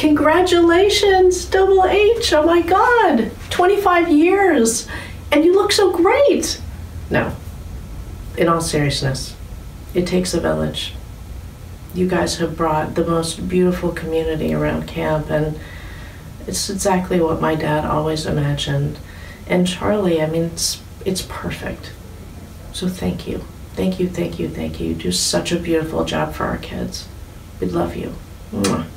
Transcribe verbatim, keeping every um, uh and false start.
Congratulations, Double H. Oh my God, twenty-five years. And you look so great. No, in all seriousness, it takes a village. You guys have brought the most beautiful community around camp, and it's exactly what my dad always imagined. And Charlie, I mean, it's, it's perfect. So thank you. Thank you, thank you, thank you. You do such a beautiful job for our kids. We love you. Mwah.